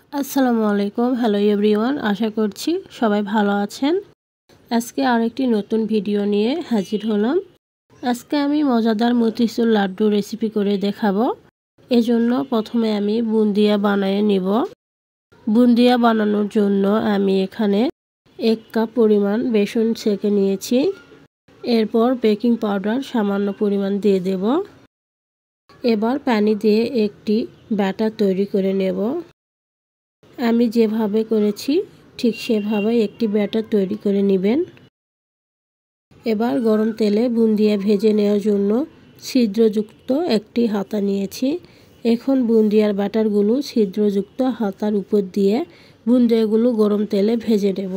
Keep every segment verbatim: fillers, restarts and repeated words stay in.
আসসালামু আলাইকুম। Hello everyone, আশা করছি সবাই ভালো আছেন। আজকে আরেকটি নতুন ভিডিও নিয়ে হাজির হলাম। আজকে আমি মজাদার মতিচুর লাড্ডু রেসিপি করে দেখাবো। এজন্য প্রথমে আমি বুন্দিয়া বানিয়ে নিব। বুন্দিয়া বানানোর জন্য আমি এখানে এক কাপ পরিমাণ বেসন ছেঁকে নিয়েছি। এরপর বেকিং পাউডার সামান্য পরিমাণ দিয়ে দেব। এবার পানি দিয়ে একটি ব্যাটার তৈরি করে নেব। আমি যেভাবে করেছি ঠিক সেভাবে একটি ব্যাটার তৈরি করে নেবেন। এবার গরম তেলে বুন্দিয়া ভেজে নেওয়ার জন্য ছিদ্রযুক্ত একটি হাতা নিয়েছি। এখন বুন্দিয়ার ব্যাটারগুলো ছিদ্রযুক্ত হাতার উপর দিয়ে বুন্দিয়াগুলো গরম তেলে ভেজে নেব।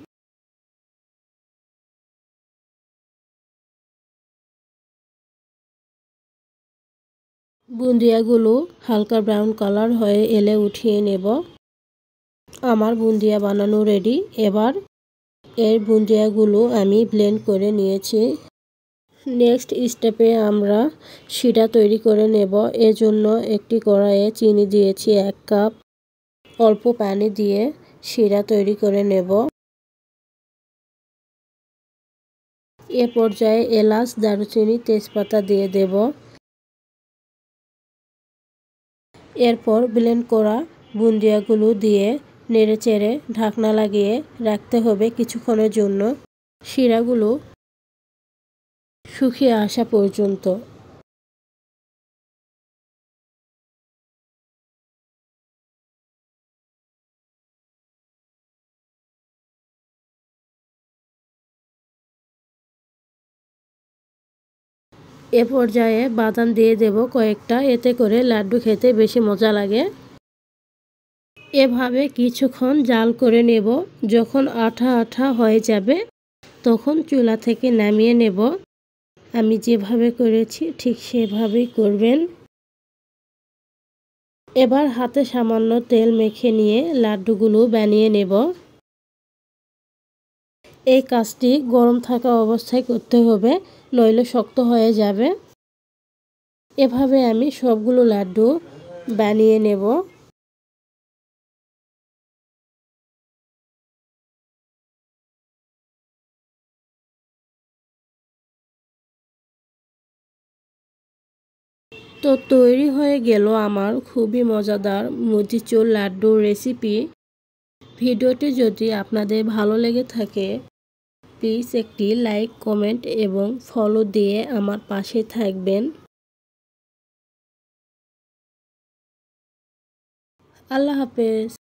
বুন্দিয়াগুলো হালকা ব্রাউন কালার হয়ে এলে উঠিয়ে নেব। আমার বুন্দিয়া বানানো রেডি। এবার এর বুন্দিয়াগুলো আমি ব্লেন্ড করে নিয়েছি। নেক্সট স্টেপে আমরা শিরা তৈরি করে নেব। এজন্য একটি কড়াইয়ে চিনি দিয়েছি এক কাপ। অল্প পানি দিয়ে শিরা তৈরি করে নেব। এ পর্যায়ে এলাচ, দারুচিনি, তেজপাতা দিয়ে দেব। এরপর ব্লেন্ড করা বুন্দিয়াগুলো দিয়ে নেড়েচেড়ে ঢাকনা লাগিয়ে রাখতে হবে কিছুক্ষণের জন্য, শিরাগুলো শুকিয়ে আসা পর্যন্ত। এ পর্যায়ে বাদাম দিয়ে দেব কয়েকটা, এতে করে লাড্ডু খেতে বেশি মজা লাগে। এভাবে কিছুক্ষণ জাল করে নেব। যখন আঠা আঠা হয়ে যাবে তখন চুলা থেকে নামিয়ে নেব। আমি যেভাবে করেছি ঠিক সেভাবেই করবেন। এবার হাতে সামান্য তেল মেখে নিয়ে লাড্ডুগুলো বানিয়ে নেব। এই কাজটি গরম থাকা অবস্থায় করতে হবে, নইলে শক্ত হয়ে যাবে। এভাবে আমি সবগুলো লাড্ডু বানিয়ে নেব। তো তৈরি হয়ে গেল আমার খুবই মজাদার মতিচুর লাড্ডু রেসিপি। ভিডিওটি যদি আপনাদের ভালো লেগে থাকে প্লিজ একটি লাইক, কমেন্ট এবং ফলো দিয়ে আমার পাশে থাকবেন। আল্লাহ হাফেজ।